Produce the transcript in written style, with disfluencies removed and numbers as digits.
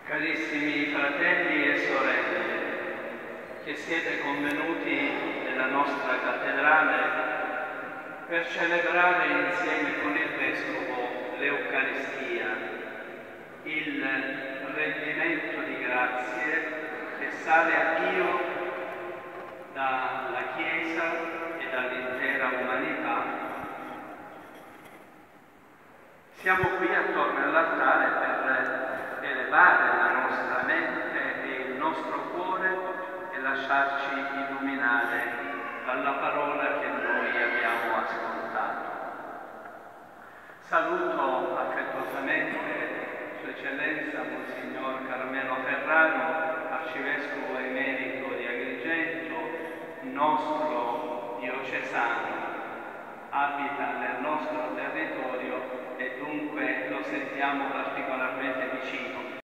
Carissimi fratelli e sorelle, che siete convenuti nella nostra cattedrale per celebrare insieme con il Vescovo l'Eucaristia, il rendimento di grazie che sale a Dio dalla Chiesa e dall'intera umanità. Siamo qui attorno all'altare per elevare la nostra mente e il nostro cuore e lasciarci illuminare dalla parola che noi abbiamo ascoltato. Saluto affettuosamente Sua Eccellenza Monsignor Carmelo Ferraro, Arcivescovo Emerito di Agrigento, nostro diocesano, abita nel nostro territorio e dunque lo sentiamo particolarmente